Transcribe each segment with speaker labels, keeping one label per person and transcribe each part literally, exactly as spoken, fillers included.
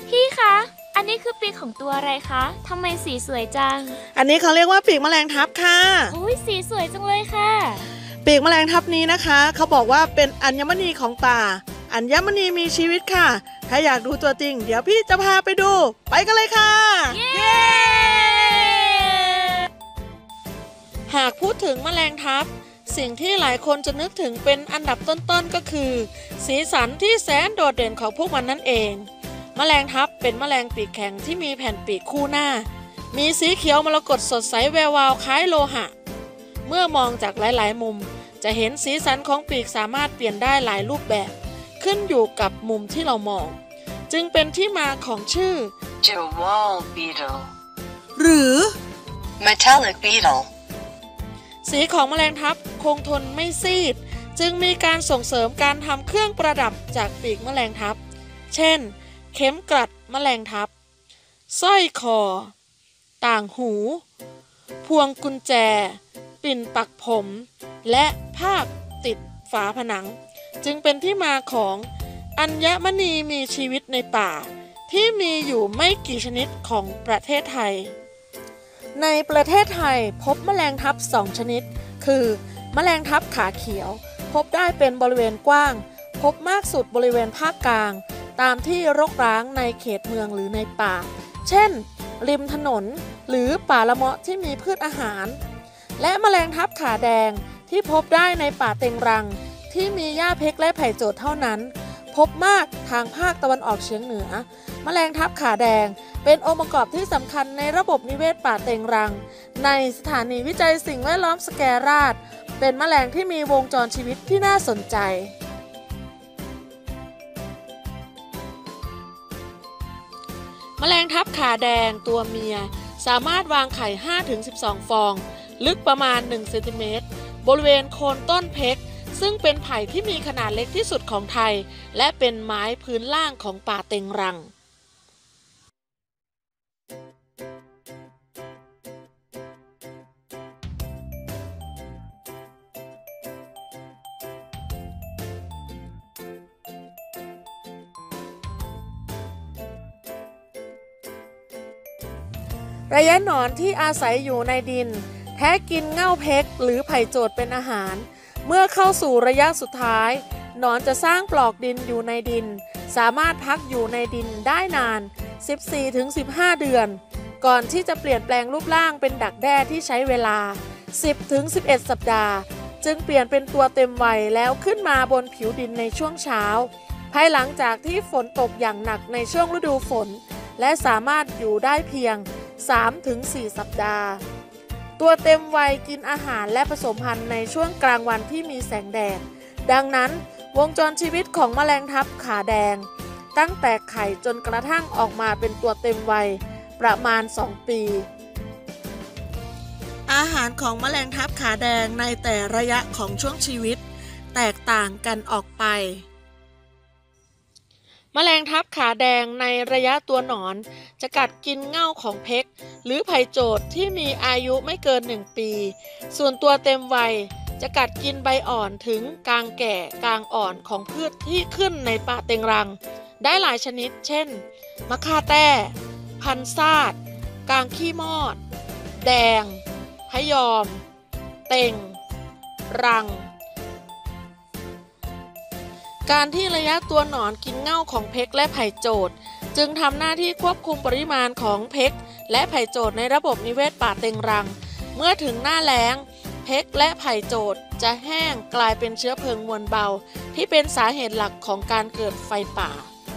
Speaker 1: พี่คะอันนี้คือปีกของตัวอะไรคะทำไมสีสวยจัง
Speaker 2: อันนี้เขาเรียกว่าปีกแมลงทับค่ะ
Speaker 1: อุ้ยสีสวยจังเลยค่ะ
Speaker 2: ปีกแมลงทับนี้นะคะเขาบอกว่าเป็นอัญมณีของป่าอัญมณีมีชีวิตค่ะถ้าอยากดูตัวจริงเดี๋ยวพี่จะพาไปดูไปกันเลยค่ะ
Speaker 1: เย้
Speaker 2: หากพูดถึงแมลงทับสิ่งที่หลายคนจะนึกถึงเป็นอันดับต้นๆก็คือสีสันที่แสนโดดเด่นของพวกมันนั่นเองแมลงทับเป็นแมลงปีกแข็งที่มีแผ่นปีกคู่หน้ามีสีเขียวมรกตสดใสแวววาวคล้ายโลหะเมื่อมองจากหลายๆมุมจะเห็นสีสันของปีกสามารถเปลี่ยนได้หลายรูปแบบขึ้นอยู่กับมุมที่เรามองจึงเป็นที่มาของชื่อ
Speaker 3: The wall beetle
Speaker 2: หรือ
Speaker 3: metallic beetle
Speaker 2: สีของแมลงทับคงทนไม่ซีดจึงมีการส่งเสริมการทำเครื่องประดับจากปีกแมลงทับเช่นเข็มกลัดแมลงทับสร้อยคอต่างหูพวงกุญแจปิ่นปักผมและภาพติดฝาผนังจึงเป็นที่มาของอัญมณีมีชีวิตในป่าที่มีอยู่ไม่กี่ชนิดของประเทศไทยในประเทศไทยพบแมลงทับสองชนิดคือแมลงทับขาเขียวพบได้เป็นบริเวณกว้างพบมากสุดบริเวณภาคกลางตามที่รกร้างในเขตเมืองหรือในป่าเช่นริมถนนหรือป่าละเมาะที่มีพืชอาหารและแมลงทับขาแดงที่พบได้ในป่าเต็งรังที่มีหญ้าเพกและไผ่โจดเท่านั้นพบมากทางภาคตะวันออกเฉียงเหนือแมลงทับขาแดงเป็นองค์ประกอบที่สำคัญในระบบนิเวศป่าเต็งรังในสถานีวิจัยสิ่งแวดล้อมสแกราชเป็นแมลงที่มีวงจรชีวิตที่น่าสนใจแมลงทับขาแดงตัวเมียสามารถวางไข่ ห้าถึงสิบสอง ฟองลึกประมาณหนึ่งเซนติเมตรบริเวณโคนต้นเพกซึ่งเป็นไผ่ที่มีขนาดเล็กที่สุดของไทยและเป็นไม้พื้นล่างของป่าเต็งรังระยะหนอนที่อาศัยอยู่ในดินแท้กินเง่าเพกหรือไผ่โจดเป็นอาหารเมื่อเข้าสู่ระยะสุดท้ายหนอนจะสร้างปลอกดินอยู่ในดินสามารถพักอยู่ในดินได้นาน สิบสี่ถึงสิบห้า เดือนก่อนที่จะเปลี่ยนแปลงรูปร่างเป็นดักแด้ที่ใช้เวลา สิบถึงสิบเอ็ด สัปดาห์จึงเปลี่ยนเป็นตัวเต็มวัยแล้วขึ้นมาบนผิวดินในช่วงเช้าภายหลังจากที่ฝนตกอย่างหนักในช่วงฤดูฝนและสามารถอยู่ได้เพียง สามถึงสี่ สัปดาห์ตัวเต็มวัยกินอาหารและผสมพันธุ์ในช่วงกลางวันที่มีแสงแดดดังนั้นวงจรชีวิตของแมลงทับขาแดงตั้งแต่ไข่จนกระทั่งออกมาเป็นตัวเต็มวัยประมาณสองปีอาหารของแมลงทับขาแดงในแต่ระยะของช่วงชีวิตแตกต่างกันออกไปแมลงทับขาแดงในระยะตัวหนอนจะกัดกินเง่าของเพกหรือไผ่โจดที่มีอายุไม่เกินหนึ่งปีส่วนตัวเต็มวัยจะกัดกินใบอ่อนถึงกางแก่กางอ่อนของพืชที่ขึ้นในป่าเต็งรังได้หลายชนิดเช่นมะค่าแต้พันซาดกางขี้มอดแดงพะยอมเต็งรังการที่ระยะตัวหนอนกินเง่าของเพกและไผ่โจดจึงทำหน้าที่ควบคุมปริมาณของเพกและไผ่โจดในระบบนิเวศป่าเต็งรังเมื่อถึงหน้าแล้งเพกและไผ่โจดจะแห้งกลายเป็นเชื้อเพลิงมวลเบาที่เป็นสาเหตุหลักของการเกิดไฟป่า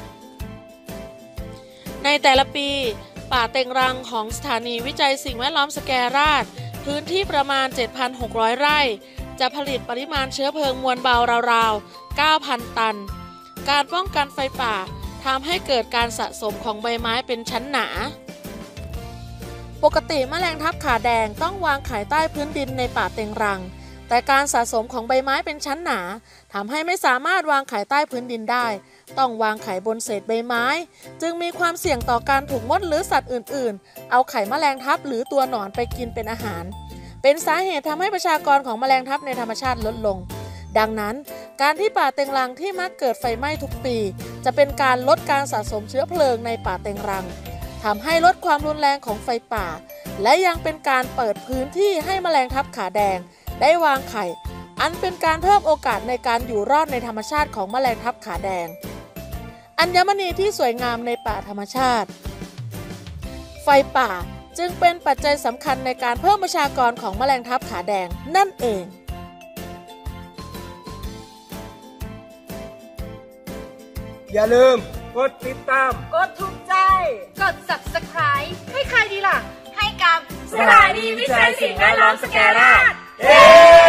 Speaker 2: ในแต่ละปีป่าเต็งรังของสถานีวิจัยสิ่งแวดล้อมสแกราชพื้นที่ประมาณ เจ็ดพันหกร้อย ไร่จะผลิตปริมาณเชื้อเพลิงมวลเบาราวๆ เก้าพัน ตันการป้องกันไฟป่าทำให้เกิดการสะสมของใบไม้เป็นชั้นหนาปกติแมลงทับขาแดงต้องวางไข่ใต้พื้นดินในป่าเต็งรังแต่การสะสมของใบไม้เป็นชั้นหนาทำให้ไม่สามารถวางไข่ใต้พื้นดินได้ต้องวางไข่บนเศษใบไม้จึงมีความเสี่ยงต่อการถูกมดหรือสัตว์อื่นๆเอาไข่แมลงทับหรือตัวหนอนไปกินเป็นอาหารเป็นสาเหตุทำให้ประชากรของแมลงทับในธรรมชาติลดลงดังนั้นการที่ป่าเต็งรังที่มักเกิดไฟไหม้ทุกปีจะเป็นการลดการสะสมเชื้อเพลิงในป่าเต็งรังทำให้ลดความรุนแรงของไฟป่าและยังเป็นการเปิดพื้นที่ให้แมลงทับขาแดงได้วางไข่อันเป็นการเพิ่มโอกาสในการอยู่รอดในธรรมชาติของแมลงทับขาแดงอัญมณีที่สวยงามในป่าธรรมชาติไฟป่าจึงเป็นปัจจัยสำคัญในการเพิ่มประชากรของแมลงทับขาแดงนั่นเอง
Speaker 4: อย่าลืมกดติดตาม
Speaker 5: กดถูกใจ
Speaker 1: กด ซับสไครบ์
Speaker 5: ให้ใครดีล่ะ
Speaker 1: ให้กับ
Speaker 5: สถานีวิจัยสิ่งแวดล้อมสแกราด
Speaker 4: เย้